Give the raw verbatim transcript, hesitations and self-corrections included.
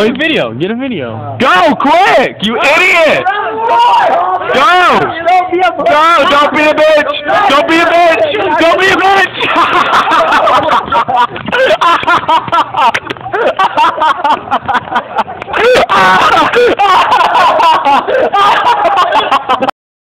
Oh, it's video. Get a video. Go, quick! You idiot! Go! Go! Don't be a bitch! Don't be a bitch! Don't be a bitch!